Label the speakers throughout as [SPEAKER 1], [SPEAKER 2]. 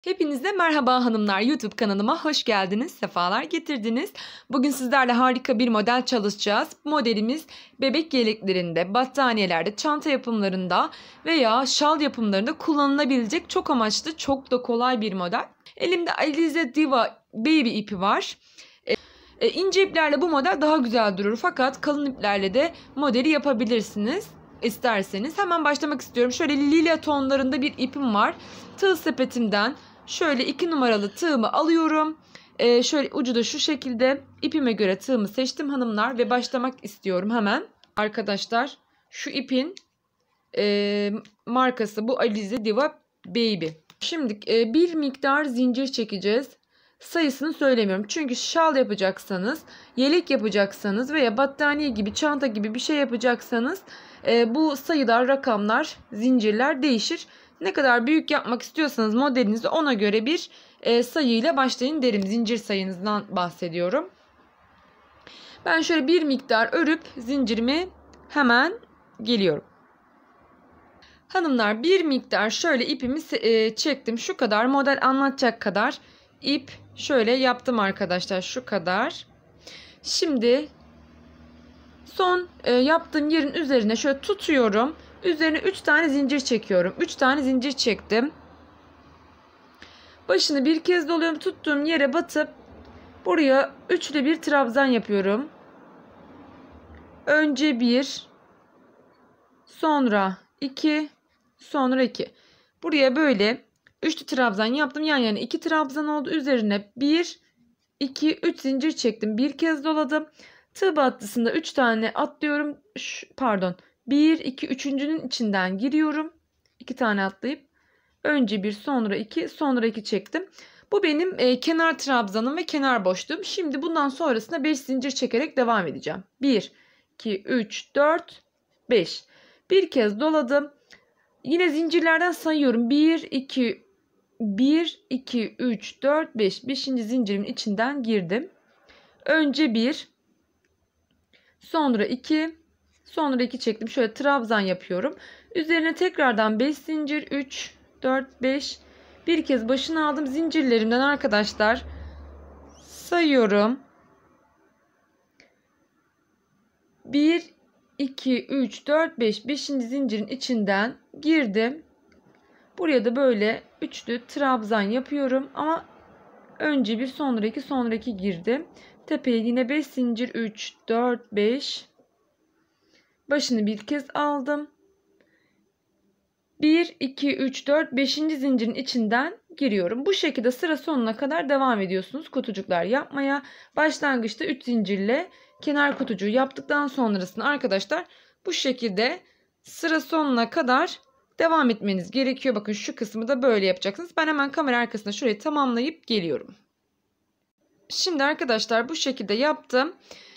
[SPEAKER 1] Hepinize merhaba hanımlar, YouTube kanalıma hoş geldiniz, sefalar getirdiniz. Bugün sizlerle harika bir model çalışacağız. Bu modelimiz bebek yeleklerinde, battaniyelerde, çanta yapımlarında veya şal yapımlarında kullanılabilecek çok amaçlı, çok da kolay bir model. Elimde Alize Diva Baby ipi var. İnce iplerle bu model daha güzel durur, fakat kalın iplerle de modeli yapabilirsiniz isterseniz. Hemen başlamak istiyorum. Şöyle lila tonlarında bir ipim var. Tığ sepetimden şöyle 2 numaralı tığımı alıyorum. Şöyle ucu da şu şekilde, ipime göre tığımı seçtim hanımlar ve başlamak istiyorum hemen. Arkadaşlar şu ipin markası bu Alize Diva Baby. Şimdi bir miktar zincir çekeceğiz. Sayısını söylemiyorum. Çünkü şal yapacaksanız, yelek yapacaksanız veya battaniye gibi, çanta gibi bir şey yapacaksanız bu sayılar, rakamlar, zincirler değişir. Ne kadar büyük yapmak istiyorsanız modelinizi, ona göre bir sayıyla başlayın derim. Zincir sayınızdan bahsediyorum. Ben şöyle bir miktar örüp zincirimi hemen geliyorum. Hanımlar, bir miktar şöyle ipimi çektim. Şu kadar, model anlatacak kadar ip şöyle yaptım arkadaşlar, şu kadar. Şimdi son yaptığım yerin üzerine şöyle tutuyorum. Üzerine 3 tane zincir çekiyorum. 3 tane zincir çektim. Başını bir kez doluyorum. Tuttuğum yere batıp buraya üçlü bir trabzan yapıyorum. Önce 1, sonra 2, sonra 2. Buraya böyle üçlü trabzan yaptım. Yan yana 2 trabzan oldu. Üzerine 1, 2, 3 zincir çektim. Bir kez doladım. Tığ battısında 3 tane atlıyorum. Pardon. 1, 2, üçüncünün içinden giriyorum. 2 tane atlayıp önce 1, sonra 2, sonra 2 çektim. Bu benim kenar trabzanım ve kenar boşluğum. Şimdi bundan sonrasında 5 zincir çekerek devam edeceğim. 1, 2, 3, 4, 5. Bir kez doladım. Yine zincirlerden sayıyorum. 1, 2, 1, 2, 3, 4, 5. 5. zincirimin içinden girdim. Önce 1, sonra 2, sonra 2 çektim. Şöyle trabzan yapıyorum. Üzerine tekrardan 5 zincir, 3, 4, 5. Bir kez başını aldım. Zincirlerimden arkadaşlar sayıyorum. 1, 2, 3, 4, 5. 5. zincirin içinden girdim. Buraya da böyle üçlü trabzan yapıyorum. Ama önce 1, sonra 2, sonra 2 girdim. Tepeye yine 5 zincir, 3, 4, 5. Başını bir kez aldım. 1, 2, 3, 4, 5. zincirin içinden giriyorum. Bu şekilde sıra sonuna kadar devam ediyorsunuz kutucuklar yapmaya. Başlangıçta 3 zincirle kenar kutucuğu yaptıktan sonrasında arkadaşlar bu şekilde sıra sonuna kadar devam etmeniz gerekiyor. Bakın şu kısmı da böyle yapacaksınız. Ben hemen kamera arkasında şurayı tamamlayıp geliyorum. Şimdi arkadaşlar bu şekilde yaptım.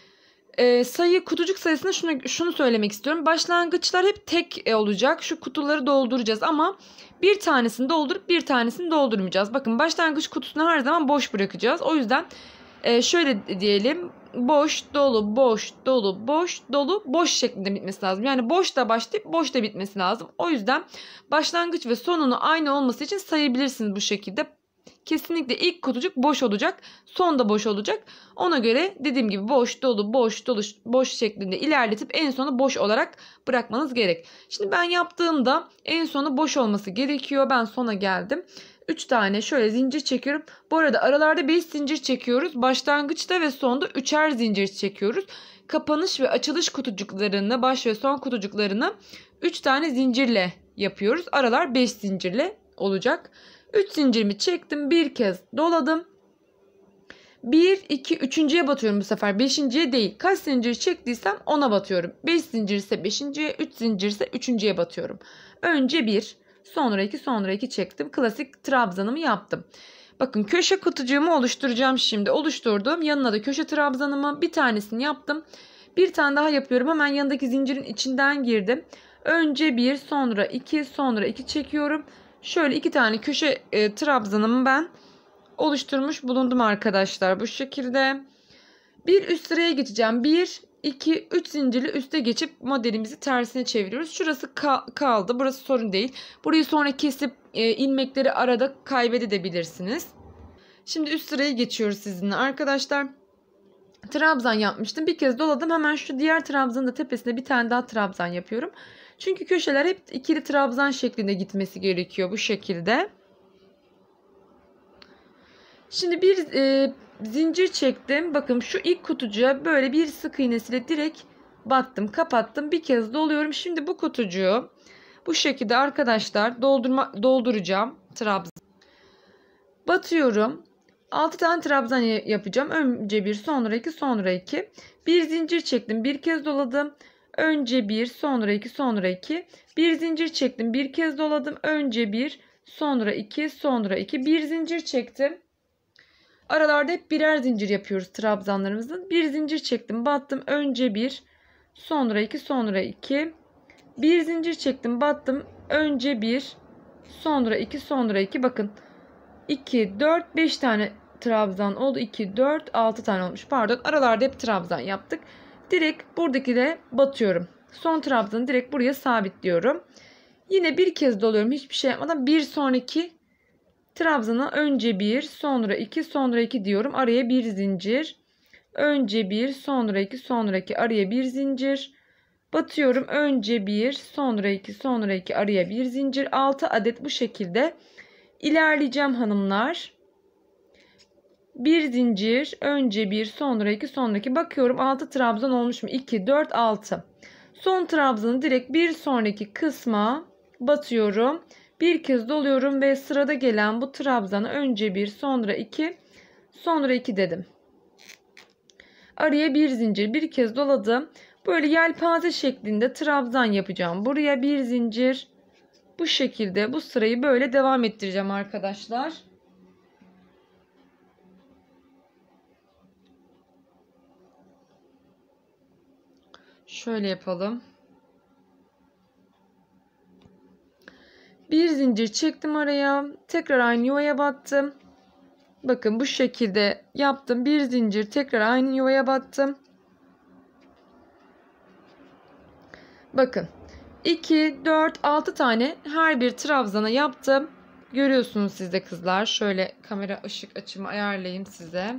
[SPEAKER 1] Kutucuk sayısına şunu söylemek istiyorum. Başlangıçlar hep tek olacak. Şu kutuları dolduracağız ama bir tanesini doldurup bir tanesini doldurmayacağız. Bakın, başlangıç kutusunu her zaman boş bırakacağız. O yüzden şöyle diyelim. Boş, dolu, boş, dolu, boş, dolu, boş şeklinde bitmesi lazım. Yani boş da başlayıp boş da bitmesi lazım. O yüzden başlangıç ve sonunu aynı olması için sayabilirsiniz bu şekilde. Kesinlikle ilk kutucuk boş olacak. Son da boş olacak. Ona göre dediğim gibi boş, dolu, boş, dolu, boş şeklinde ilerletip en sonu boş olarak bırakmanız gerek. Şimdi ben yaptığımda en sonu boş olması gerekiyor. Ben sona geldim. 3 tane şöyle zincir çekiyorum. Bu arada aralarda 5 zincir çekiyoruz. Başlangıçta ve sonda 3'er zincir çekiyoruz. Kapanış ve açılış kutucuklarını, baş ve son kutucuklarını 3 tane zincirle yapıyoruz. Aralar 5 zincirle olacak. 3 zincirimi çektim. Bir kez doladım. 1, 2, 3.'ye batıyorum bu sefer. 5.'ye değil. Kaç zincir çektiysem ona batıyorum. 5 zincir ise 5.'ye, 3 zincir ise 3.'ye batıyorum. Önce 1, sonra 2, sonra 2 çektim. Klasik trabzanımı yaptım. Bakın, köşe kutucuğumu oluşturacağım şimdi. Oluşturdum. Yanına da köşe trabzanımı bir tanesini yaptım. Bir tane daha yapıyorum. Hemen yanındaki zincirin içinden girdim. Önce 1, sonra 2, sonra 2 çekiyorum. Şöyle 2 tane köşe trabzanımı ben oluşturmuş bulundum arkadaşlar. Bu şekilde bir üst sıraya geçeceğim. 1, 2, 3 zincirli üste geçip modelimizi tersine çeviriyoruz. Şurası kaldı. Burası sorun değil. Burayı sonra kesip ilmekleri arada kaybedebilirsiniz. Şimdi üst sırayı geçiyoruz sizinle arkadaşlar. Trabzan yapmıştım. Bir kez doladım. Hemen şu diğer trabzanın da tepesine bir tane daha trabzan yapıyorum. Çünkü köşeler hep ikili trabzan şeklinde gitmesi gerekiyor bu şekilde. Şimdi bir zincir çektim. Bakın şu ilk kutucuğa böyle bir sık iğnesiyle direkt battım, kapattım. Bir kez doluyorum. Şimdi bu kutucuğu bu şekilde arkadaşlar dolduracağım trabzan. Batıyorum. 6 tane trabzan yapacağım. Önce bir, sonra iki, sonra iki. Bir zincir çektim, bir kez doladım. Önce bir, sonra iki, sonra iki. Bir zincir çektim, bir kez doladım. Önce bir, sonra iki, sonra iki. Bir zincir çektim. Aralarda hep birer zincir yapıyoruz trabzanlarımızın. Bir zincir çektim, battım. Önce bir, sonra iki, sonra iki. Bir zincir çektim, battım. Önce bir, sonra iki, sonra iki. Bakın 2, 4, 5 tane trabzan oldu. 2, 4, 6 tane olmuş. Pardon. Aralarda hep trabzan yaptık. Direkt buradaki de batıyorum. Son trabzanı direkt buraya sabitliyorum. Yine bir kez doluyorum. Hiçbir şey yapmadan bir sonraki trabzana önce bir, sonra iki, sonra iki diyorum. Araya bir zincir. Önce bir, sonra iki, sonra iki. Araya bir zincir. Batıyorum. Önce bir, sonra iki, sonra iki. Araya bir zincir. 6 adet bu şekilde İlerleyeceğim hanımlar. Bir zincir, önce bir, sonra iki, sonra iki. Bakıyorum 6 trabzan olmuş mu? 2, 4, 6. Son trabzanı direkt bir sonraki kısma batıyorum. Bir kez doluyorum ve sırada gelen bu trabzanı önce bir, sonra iki, sonra iki dedim. Araya bir zincir, bir kez doladım. Böyle yelpaze şeklinde trabzan yapacağım. Buraya bir zincir. Bu şekilde bu sırayı böyle devam ettireceğim arkadaşlar. Şöyle yapalım. Bir zincir çektim araya. Tekrar aynı yuvaya battım. Bakın bu şekilde yaptım. Bir zincir tekrar aynı yuvaya battım. Bakın 2, 4, 6 tane her bir trabzana yaptım. Görüyorsunuz siz de kızlar. Şöyle kamera ışık açımı ayarlayayım size.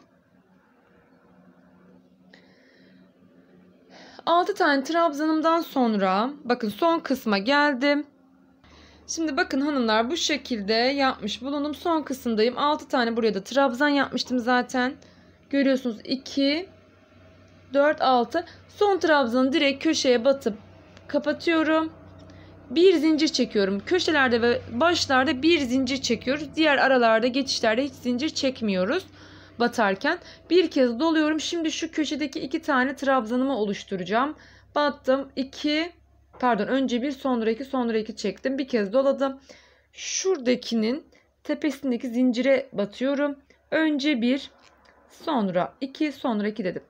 [SPEAKER 1] 6 tane trabzanımdan sonra bakın son kısma geldim. Şimdi bakın hanımlar bu şekilde yapmış bulundum. Son kısımdayım. 6 tane buraya da trabzan yapmıştım zaten. Görüyorsunuz 2, 4, 6. Son trabzanı direkt köşeye batıp kapatıyorum. Bir zincir çekiyorum. Köşelerde ve başlarda bir zincir çekiyoruz. Diğer aralarda geçişlerde hiç zincir çekmiyoruz. Batarken bir kez doluyorum. Şimdi şu köşedeki 2 tane trabzanımı oluşturacağım. Battım. 2 pardon önce bir, sonra iki, sonra iki çektim. Bir kez doladım. Şuradakinin tepesindeki zincire batıyorum. Önce bir, sonra iki, sonra iki dedim.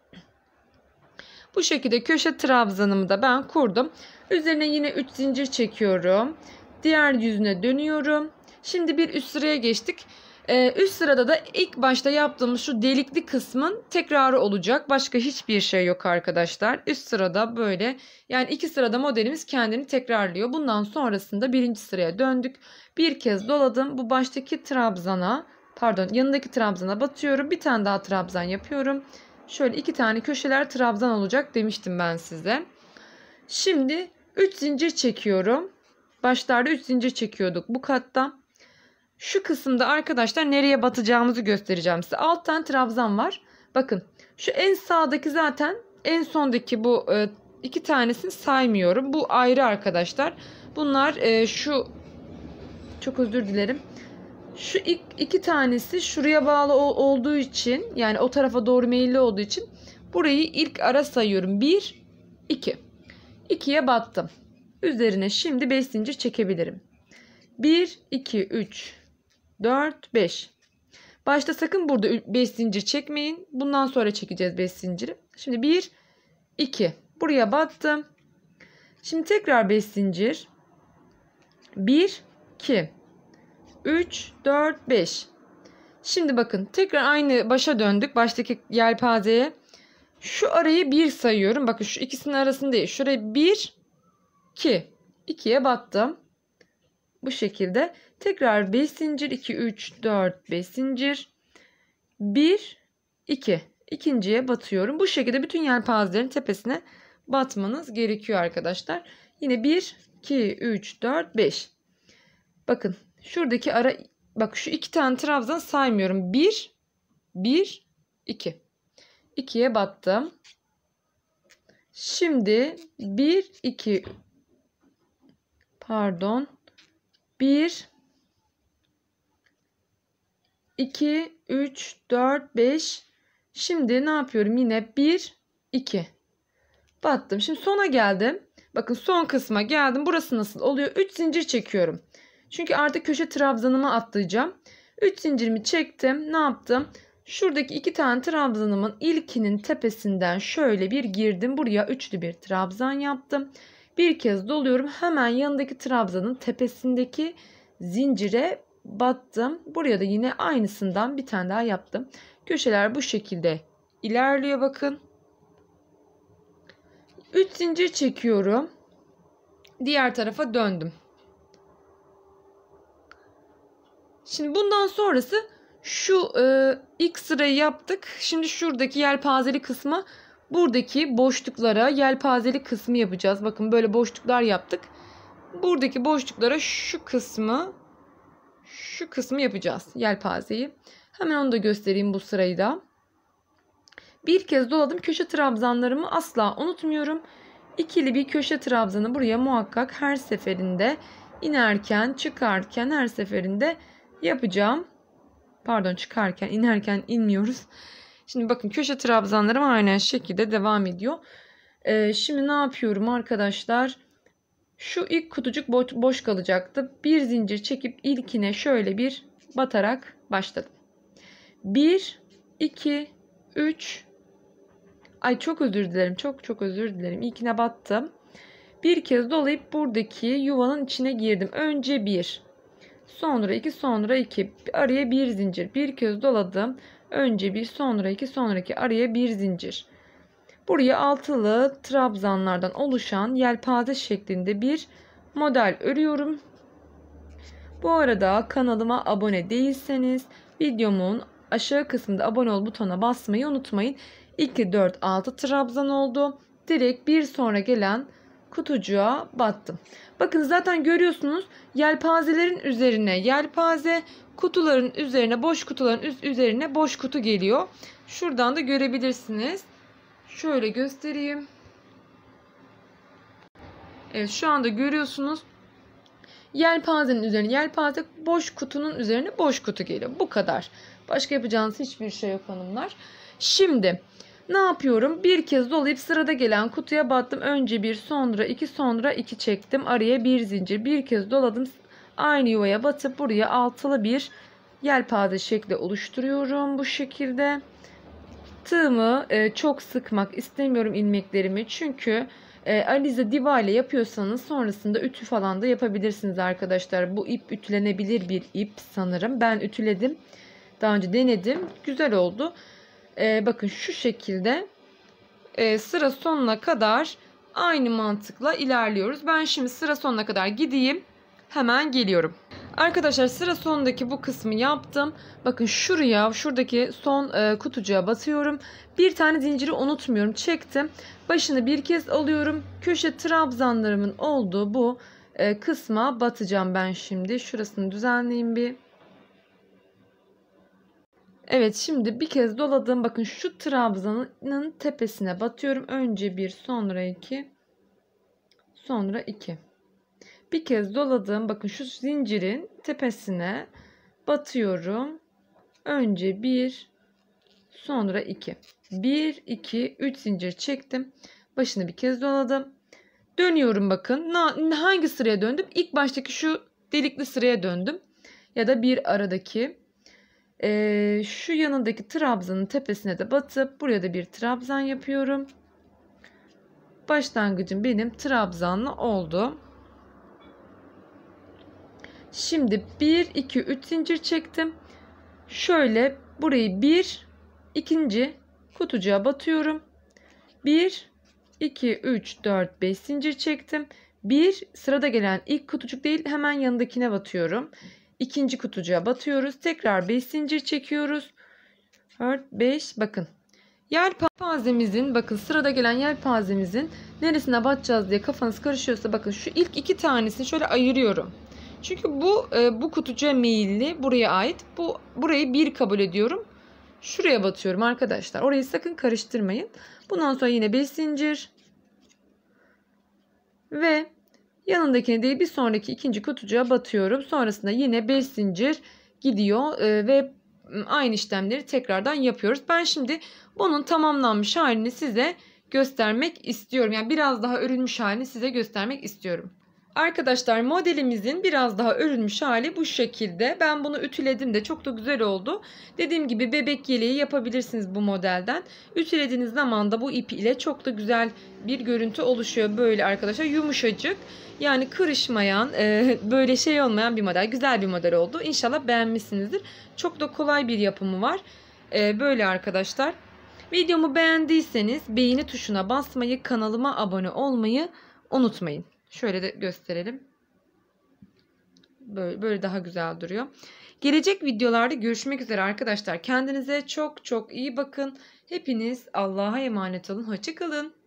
[SPEAKER 1] Bu şekilde köşe trabzanımı da ben kurdum. Üzerine yine 3 zincir çekiyorum. Diğer yüzüne dönüyorum. Şimdi bir üst sıraya geçtik. Üst sırada da ilk başta yaptığımız şu delikli kısmın tekrarı olacak. Başka hiçbir şey yok arkadaşlar. Üst sırada böyle yani 2 sırada modelimiz kendini tekrarlıyor. Bundan sonrasında birinci sıraya döndük. Bir kez doladım. Bu baştaki trabzana yanındaki trabzana batıyorum. Bir tane daha trabzan yapıyorum. Şöyle 2 tane köşeler trabzan olacak demiştim ben size. Şimdi 3 zincir çekiyorum. Başlarda 3 zincir çekiyorduk bu katta. Şu kısımda arkadaşlar nereye batacağımızı göstereceğim size. 6 tane trabzan var. Bakın şu en sağdaki zaten en sondaki bu 2 tanesini saymıyorum. Bu ayrı arkadaşlar. Bunlar çok özür dilerim. Şu iki tanesi şuraya bağlı olduğu için yani o tarafa doğru meyilli olduğu için burayı ilk ara sayıyorum. 1, 2. 2'ye battım. Üzerine şimdi 5 zincir çekebilirim. 1, 2, 3, 4, 5. Başta sakın burada 5 zincir çekmeyin. Bundan sonra çekeceğiz 5 zinciri. Şimdi 1, 2. Buraya battım. Şimdi tekrar 5 zincir. 1, 2. 3, 4, 5. Şimdi bakın tekrar aynı başa döndük. Baştaki yelpazeye. Şu arayı 1 sayıyorum. Bakın şu ikisinin arasında değil. Şuraya 1, 2. 2'ye battım. Bu şekilde. Tekrar 5 zincir, 2, 3, 4, 5 zincir, 1, 2. İkinciye batıyorum. Bu şekilde bütün yelpazelerin tepesine batmanız gerekiyor arkadaşlar. Yine 1, 2, 3, 4, 5. Bakın şuradaki ara, bak şu iki tane trabzan saymıyorum. 1, 1, 2. 2'ye battım. Şimdi 1, 2, pardon. 1, 2, 3, 4, 5. Şimdi ne yapıyorum? Yine 1, 2. Battım. Şimdi sona geldim. Bakın son kısma geldim. Burası nasıl oluyor? 3 zincir çekiyorum. Çünkü artık köşe trabzanıma atlayacağım. 3 zincirimi çektim. Ne yaptım? Şuradaki iki tane trabzanımın ilkinin tepesinden şöyle bir girdim. Buraya üçlü bir trabzan yaptım. Bir kez doluyorum. Hemen yanındaki trabzanın tepesindeki zincire battım. Buraya da yine aynısından bir tane daha yaptım. Köşeler bu şekilde ilerliyor bakın. 3 zincir çekiyorum. Diğer tarafa döndüm. Şimdi bundan sonrası şu ilk sırayı yaptık. Şimdi şuradaki yelpazeli kısmı, buradaki boşluklara yelpazeli kısmı yapacağız. Bakın böyle boşluklar yaptık. Buradaki boşluklara şu kısmı yapacağız. Yelpazeyi. Hemen onu da göstereyim bu sırayı da. Bir kez doladım. Köşe trabzanlarımı asla unutmuyorum. İkili bir köşe trabzanı buraya muhakkak her seferinde inerken, çıkarken her seferinde yapacağım. Pardon, çıkarken, inerken inmiyoruz. Şimdi bakın köşe trabzanlarım aynı şekilde devam ediyor. Şimdi ne yapıyorum arkadaşlar? Şu ilk kutucuk boş kalacaktı. Bir zincir çekip ilkine şöyle bir batarak başladım. 1, 2, 3. Ay çok özür dilerim. Çok özür dilerim. İlkine battım. Bir kez dolayıp buradaki yuvanın içine girdim. Önce 1. Sonra 2, sonra 2. Araya bir zincir. Bir kez doladım. Önce 1, sonra 2, sonra 2. Araya bir zincir. Buraya altılı trabzanlardan oluşan yelpaze şeklinde bir model örüyorum. Bu arada kanalıma abone değilseniz videomun aşağı kısmında abone ol butonuna basmayı unutmayın. 2, 4, 6 trabzan oldu. Direkt bir sonra gelen kutucuğa battım. Bakın zaten görüyorsunuz yelpazelerin üzerine yelpaze, kutuların üzerine boş kutuların üzerine boş kutu geliyor. Şuradan da görebilirsiniz. Şöyle göstereyim. Evet, şu anda görüyorsunuz. Yelpazenin üzerine yelpaze, boş kutunun üzerine boş kutu geliyor. Bu kadar. Başka yapacağınız hiçbir şey yok hanımlar. Şimdi ne yapıyorum? Bir kez dolayıp sırada gelen kutuya battım. Önce 1, sonra 2, sonra 2 çektim. Araya bir zincir. Bir kez doladım. Aynı yuvaya batıp buraya altılı bir yelpaze şekli oluşturuyorum. Bu şekilde. Tığımı çok sıkmak istemiyorum ilmeklerimi. Çünkü alize diva ile yapıyorsanız sonrasında ütü falan da yapabilirsiniz arkadaşlar. Bu ip ütülenebilir bir ip sanırım. Ben ütüledim. Daha önce denedim. Güzel oldu. Bakın şu şekilde sıra sonuna kadar aynı mantıkla ilerliyoruz. Ben şimdi sıra sonuna kadar gideyim. Hemen geliyorum. Arkadaşlar sıra sonundaki bu kısmı yaptım. Bakın şuradaki son kutucuğa batıyorum. Bir tane zinciri unutmuyorum. Çektim. Başını bir kez alıyorum. Köşe trabzanlarımın olduğu bu kısma batacağım ben şimdi. Şurasını düzenleyeyim bir. Evet, şimdi bir kez doladım. Bakın şu trabzanın tepesine batıyorum. Önce 1, sonra 2, sonra 2. Bir kez doladım. Bakın şu zincirin tepesine batıyorum. Önce 1, sonra 2. 1, 2, 3 zincir çektim. Başını bir kez doladım. Dönüyorum bakın. Hangi sıraya döndüm? İlk baştaki şu delikli sıraya döndüm. Ya da bir aradaki. Şu yanındaki trabzanın tepesine de batıp buraya da bir trabzan yapıyorum. Başlangıcım benim trabzanlı oldu. Şimdi 1, 2, 3 zincir çektim. Şöyle burayı ikinci kutucuğa batıyorum. 1, 2, 3, 4, 5 zincir çektim. Sırada gelen ilk kutucuk değil, hemen yanındakine batıyorum. ikinci kutucuğa batıyoruz. Tekrar 5 zincir çekiyoruz. 4, 5 bakın. Yelpazemizin bakın sırada gelen yelpazemizin neresine batacağız diye kafanız karışıyorsa bakın şu ilk 2 tanesini şöyle ayırıyorum. Çünkü bu kutucuğa meyilli, buraya ait. Burayı 1 kabul ediyorum. Şuraya batıyorum arkadaşlar. Orayı sakın karıştırmayın. Bundan sonra yine 5 zincir. Ve yanındakine değil bir sonraki ikinci kutucuğa batıyorum. Sonrasında yine 5 zincir gidiyor ve aynı işlemleri tekrardan yapıyoruz. Ben şimdi bunun tamamlanmış halini size göstermek istiyorum. Yani biraz daha örülmüş halini size göstermek istiyorum. Arkadaşlar modelimizin biraz daha örülmüş hali bu şekilde. Ben bunu ütüledim de çok da güzel oldu. Dediğim gibi bebek yeleği yapabilirsiniz bu modelden. Ütülediğiniz zaman da bu ip ile çok da güzel bir görüntü oluşuyor. Böyle arkadaşlar yumuşacık. Yani kırışmayan böyle şey olmayan bir model. Güzel bir model oldu. İnşallah beğenmişsinizdir. Çok da kolay bir yapımı var. Böyle arkadaşlar. Videomu beğendiyseniz beğeni tuşuna basmayı, kanalıma abone olmayı unutmayın. Şöyle de gösterelim. Böyle daha güzel duruyor. Gelecek videolarda görüşmek üzere arkadaşlar. Kendinize çok çok iyi bakın. Hepiniz Allah'a emanet olun. Hoşça kalın.